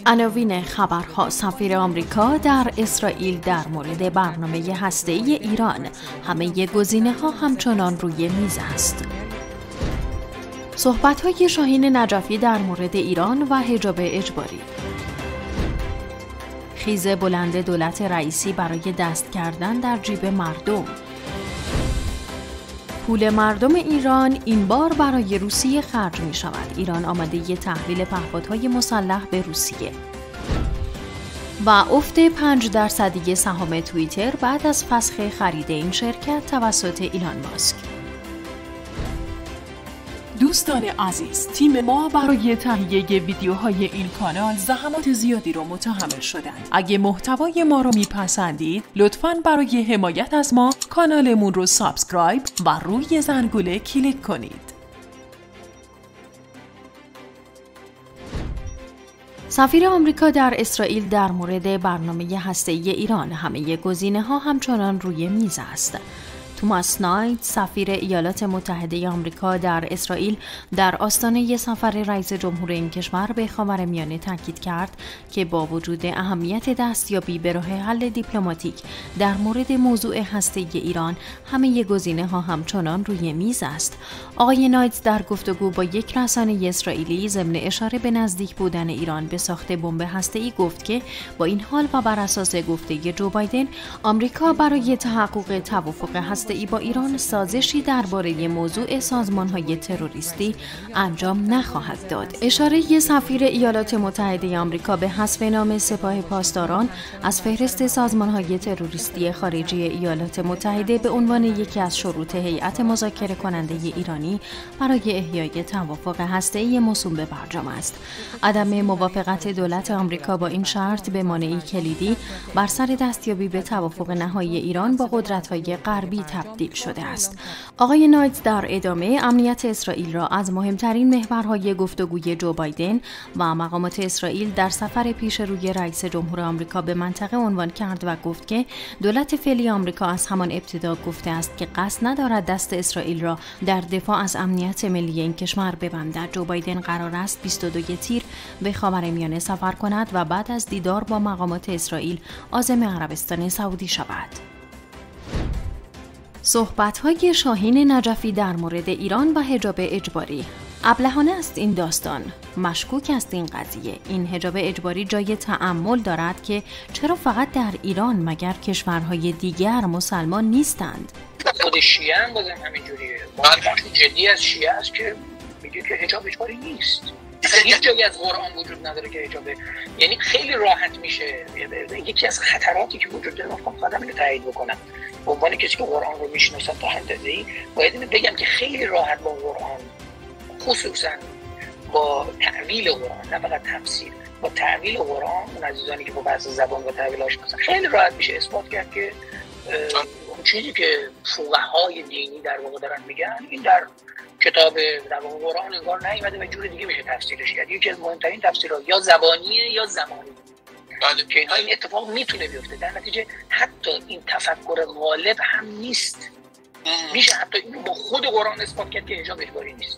عناوین خبرها: سفیر آمریکا در اسرائیل در مورد برنامه هسته‌ای ایران، همه گزینه‌ها همچنان روی میز است. صحبت‌های شاهین نجفی در مورد ایران و حجاب اجباری. خیز بلند دولت رئیسی برای دست کردن در جیب مردم. پول مردم ایران این بار برای روسیه خرج می شود. ایران آماده تحویل پهپادهای مسلح به روسیه. و افت 5% سهام توییتر بعد از فسخ خرید این شرکت توسط ایلان ماسک. دوستان عزیز، تیم ما برای تهیه ویدیوهای این کانال زحمات زیادی رو متحمل شدند. اگه محتوای ما رو میپسندید، لطفاً برای حمایت از ما کانالمون رو سابسکرایب و روی زنگوله کلیک کنید. سفیر آمریکا در اسرائیل در مورد برنامه هسته‌ای ایران، همه گزینه‌ها همچنان روی میز است. توماس نایت، سفیر ایالات متحده آمریکا در اسرائیل، در آستانه سفر رئیس جمهور این کشور به خاورمیانه تاکید کرد که با وجود اهمیت دستیابی به راه حل دیپلماتیک در مورد موضوع هسته‌ای ایران، همه گزینه‌ها همچنان روی میز است. آقای نایت در گفتگو با یک رسانه اسرائیلی ضمن اشاره به نزدیک بودن ایران به ساخت بمب هسته‌ای گفت که با این حال و بر اساس گفته جو بایدن، آمریکا برای تحقق توافق هسته‌ای با ایران سازشی درباره موضوع سازمان‌های تروریستی انجام نخواهد داد. اشاره سفیر ایالات متحده آمریکا به حذف نام سپاه پاسداران از فهرست سازمان‌های تروریستی خارجی ایالات متحده به عنوان یکی از شروط هیئت مذاکره کننده ایرانی برای احیای توافق هسته‌ای موسوم به برجام است. عدم موافقت دولت آمریکا با این شرط به مانعی کلیدی بر سر دستیابی به توافق نهایی ایران با قدرت‌های غربی تبدیل شده است. آقای نایت در ادامه امنیت اسرائیل را از مهمترین محورهای گفتگوی جو بایدن و مقامات اسرائیل در سفر پیش روی رئیس جمهور آمریکا به منطقه عنوان کرد و گفت که دولت فعلی آمریکا از همان ابتدا گفته است که قصد ندارد دست اسرائیل را در دفاع از امنیت ملی این کشور ببندد. جو بایدن قرار است 22 تیر به خاورمیانه سفر کند و بعد از دیدار با مقامات اسرائیل عازم عربستان سعودی شود. صحبت‌های شاهین نجفی در مورد ایران و حجاب اجباری. ابلهانه است این داستان، مشکوک است این قضیه. این حجاب اجباری جای تأمل دارد که چرا فقط در ایران، مگر کشورهای دیگر مسلمان نیستند؟ خود شیعه هم بازم همینجوریه. بخش جدی از شیعه است که میگه که حجاب اجباری نیست. هیچ جایی از قرآن وجود نداره که حجاب، یعنی خیلی راحت میشه. یکی از خطراتی که وجود داره، من خودم اینو تایید بکنم به عنوان کسی که قرآن رو میشناسم تا حدی، باید اینو بگم که خیلی راحت با قرآن، خصوصا با تعویل قرآن، نه فقط تفسیر، با تعویل قرآن، اون عزیزانی که با بحث زبان و تعویل آشناسن، خیلی راحت میشه اثبات کرد که اون چیزی که فقهای دینی در واقع دارن میگن، این در کتاب در واقع قرآن انگار نیومده و جور دیگه میشه تفسیرش کرد. یکی از مهمترین تفسیرها یا زبانیه یا زمانی. که اینها این اتفاق میتونه بیفته. در نتیجه حتی این تفکر غالب هم نیست. میشه حتی اینو با خود قرآن اثبات کرد که حجاب اجباری نیست.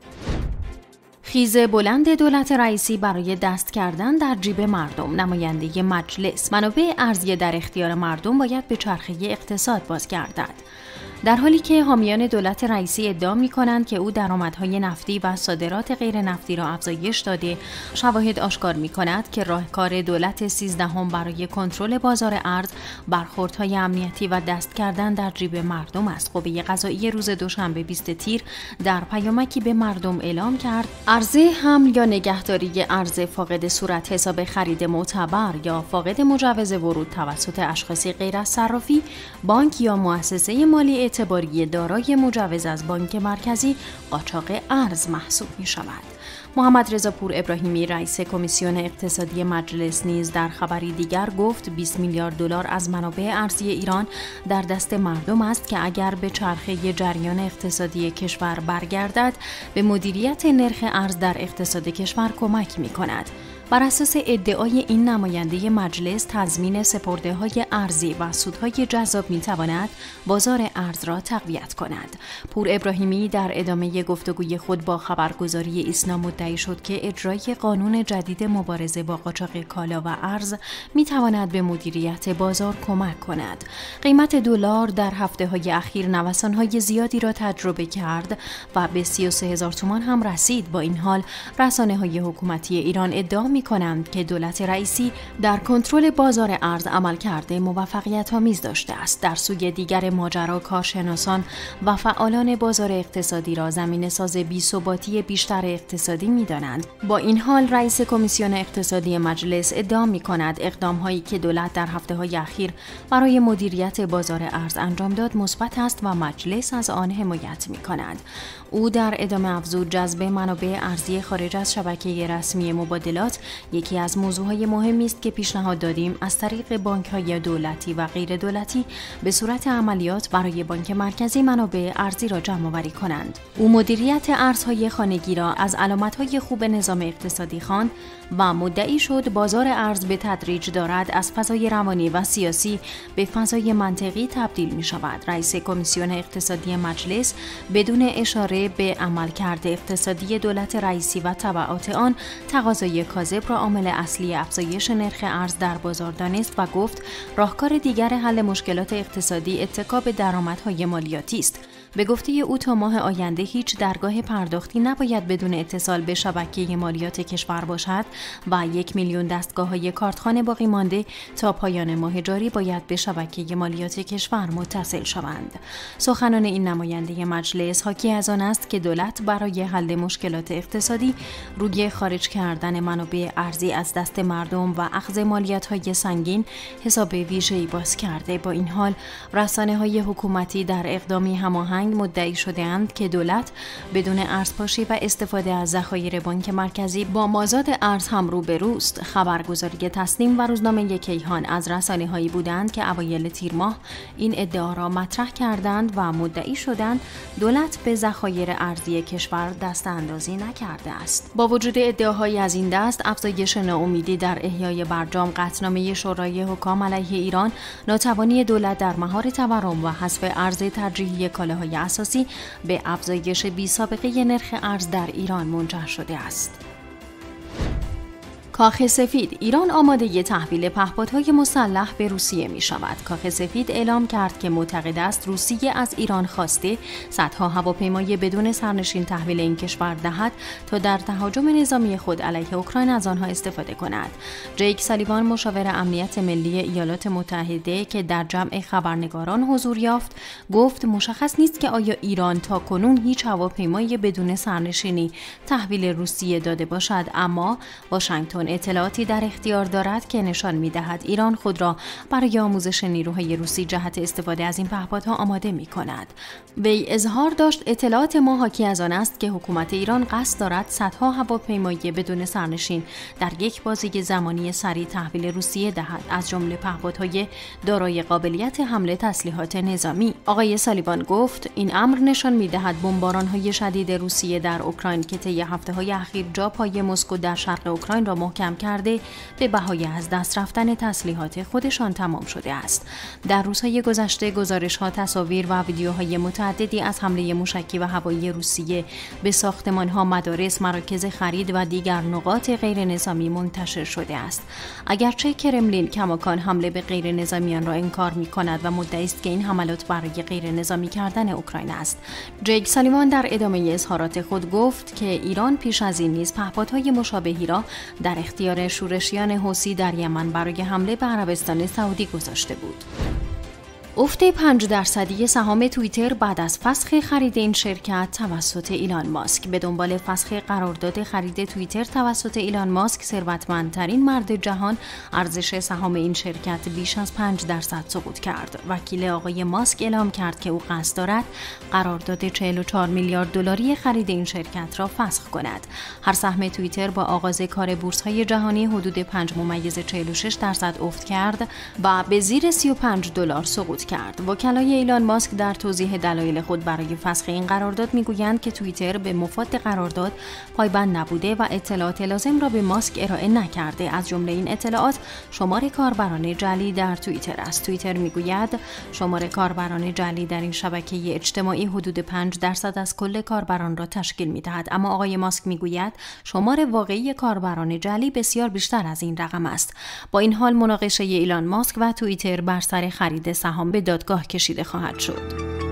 خیز بلند دولت رئیسی برای دست کردن در جیب مردم. نماینده مجلس: منابع ارزی در اختیار مردم باید به چرخه اقتصاد بازگردد. در حالی که حامیان دولت رئیسی ادعا می‌کنند که او درآمدهای نفتی و صادرات غیر نفتی را افزایش داده، شواهد آشکار می‌کند که راهکار دولت 13 برای کنترل بازار ارز برخوردهای امنیتی و دست کردن در جیب مردم است. قوه قضاییه روز دوشنبه 20 تیر در پیامکی به مردم اعلام کرد عرضه حمل یا نگهداری ارز فاقد صورت حساب خرید معتبر یا فاقد مجوز ورود توسط اشخاصی غیر از صرافی، بانک یا مؤسسه مالی اعتباری دارای مجوز از بانک مرکزی قاچاق ارز محسوب می شود. محمد رضا پور ابراهیمی، رئیس کمیسیون اقتصادی مجلس، نیز در خبری دیگر گفت 20 میلیارد دلار از منابع ارزی ایران در دست مردم است که اگر به چرخه جریان اقتصادی کشور برگردد به مدیریت نرخ ارز در اقتصاد کشور کمک می کند. بر اساس ادعای این نماینده مجلس، تضمین سپرده‌های ارزی و سودهای جذاب می‌تواند بازار ارز را تقویت کند. پور ابراهیمی در ادامه گفتگوی خود با خبرگزاری ایسنا مدعی شد که اجرای قانون جدید مبارزه با قاچاق کالا و ارز می‌تواند به مدیریت بازار کمک کند. قیمت دلار در هفته‌های اخیر نوسان‌های زیادی را تجربه کرد و به 33,000 تومان هم رسید. با این حال رسانه‌های حکومتی ایران ادعا می‌کنند که دولت رئیسی در کنترل بازار ارز عملکرد موفقیت‌آمیز داشته است. در سوی دیگر ماجرا، کارشناسان و فعالان بازار اقتصادی را زمینه‌ساز بی‌ثباتی بیشتر اقتصادی می‌دانند. با این حال رئیس کمیسیون اقتصادی مجلس ادعا می‌کند اقدام‌هایی که دولت در هفته‌های اخیر برای مدیریت بازار ارز انجام داد مثبت است و مجلس از آن حمایت می‌کند. او در ادامه افزود جذب منابع ارزی خارج از شبکه رسمی مبادلات یکی از موضوعهای مهمی است که پیشنهاد دادیم از طریق بانک‌های دولتی و غیر دولتی به صورت عملیات برای بانک مرکزی منابع ارزی را جمع‌آوری کنند. او مدیریت ارزهای خانگی را از علامت‌های خوب نظام اقتصادی خواند و مدعی شد بازار ارز به تدریج دارد از فضای روانی و سیاسی به فضای منطقی تبدیل می‌شود. رئیس کمیسیون اقتصادی مجلس بدون اشاره به عملکرد اقتصادی دولت رئیسی و تبعات آن تقاضای کاذب را عامل اصلی افزایش نرخ ارز در بازار دانست و گفت راهکار دیگر حل مشکلات اقتصادی اتکا به درآمدهای مالیاتی است. به گفته او تا ماه آینده هیچ درگاه پرداختی نباید بدون اتصال به شبکه مالیات کشور باشد و 1,000,000 دستگاه‌های کارتخوان باقی مانده تا پایان ماه جاری باید به شبکه مالیات کشور متصل شوند. سخنان این نماینده مجلس حاکی از آن است که دولت برای حل مشکلات اقتصادی روی خارج کردن منابع ارزی از دست مردم و اخذ مالیات‌های سنگین حساب ویژه‌ای باز کرده. با این حال رسانه‌های حکومتی در اقدامی هماهنگ مدعی شده‌اند که دولت بدون ارزپاشی و استفاده از ذخایر بانک مرکزی با مازاد ارز هم روبروست. خبرگزاری تسنیم و روزنامه کیهان از رسانه‌هایی بودند که اوایل تیر ماه این ادعا را مطرح کردند و مدعی شدند دولت به ذخایر ارزی کشور دست اندازی نکرده است. با وجود ادعاهای از این دست، افزایش ناامیدی در احیای برجام، قطعنامه شورای حکام علیه ایران، ناتوانی دولت در مهار تورم و حذف ارز ترجیحی کالاهای اساسی به افزایش بی‌سابقه نرخ ارز در ایران منجر شده است. کاخ سفید: ایران آماده تحویل پهپادهای مسلح به روسیه می شود. کاخ سفید اعلام کرد که معتقد است روسیه از ایران خواسته صدها هواپیمای بدون سرنشین تحویل این کشور دهد تا در تهاجم نظامی خود علیه اوکراین از آنها استفاده کند. جیک سالیوان، مشاور امنیت ملی ایالات متحده که در جمع خبرنگاران حضور یافت، گفت مشخص نیست که آیا ایران تاکنون هیچ هواپیمای بدون سرنشینی تحویل روسیه داده باشد، اما واشنگتن اطلاعاتی در اختیار دارد که نشان می‌دهد ایران خود را برای آموزش نیروهای روسی جهت استفاده از این پهپادها آماده می‌کند. وی اظهار داشت اطلاعات ما حاکی از آن است که حکومت ایران قصد دارد صدها هواپیمای بدون سرنشین در یک بازه زمانی سریع تحویل روسیه دهد، از جمله پهپادهای دارای قابلیت حمل تسلیحات نظامی. آقای سالیوان گفت این امر نشان می‌دهد بمباران‌های شدید روسیه در اوکراین که طی هفته‌های اخیر جا پای مسکو در شرق اوکراین را محکم کرده به بهای از دست رفتن تسلیحات خودشان تمام شده است. در روزهای گذشته گزارش‌ها، تصاویر و ویدیوهای متعددی از حمله موشکی و هوایی روسیه به ساختمان‌ها، مدارس، مراکز خرید و دیگر نقاط غیر نظامی منتشر شده است. اگرچه کرملین کماکان حمله به غیر نظامیان را انکار می‌کند و مدعی است که این حملات برای غیر نظامی کردن اوکراین است. جیک سالیوان در ادامه اظهارات خود گفت که ایران پیش از این نیز پهپادهای مشابهی را در اختیار شورشیان حوثی در یمن برای حمله به عربستان سعودی گذاشته بود. افت 5% سهام توییتر بعد از فسخ خرید این شرکت توسط ایلان ماسک. به دنبال فسخ قرارداد خرید توییتر توسط ایلان ماسک، ثروتمندترین مرد جهان، ارزش سهام این شرکت بیش از 5% سقوط کرد. وکیل آقای ماسک اعلام کرد که او قصد دارد قرارداد 44 میلیارد دلاری خرید این شرکت را فسخ کند. هر سهم توییتر با آغاز کار بورس‌های جهانی حدود 5.46% افت کرد و به زیر $35 سقوط نابود کرد. وکلای ایلان ماسک در توضیح دلایل خود برای فسخ این قرارداد میگویند که توییتر به مفاد قرارداد پایبند نبوده و اطلاعات لازم را به ماسک ارائه نکرده. از جمله این اطلاعات شمار کاربران جعلی در توییتر است. توییتر میگوید شمار کاربران جعلی در این شبکه اجتماعی حدود 5% از کل کاربران را تشکیل می‌دهد، اما آقای ماسک میگوید شمار واقعی کاربران جعلی بسیار بیشتر از این رقم است. با این حال مناقشه ایلان ماسک و توییتر بر سر خرید سهام به دادگاه کشیده خواهد شد.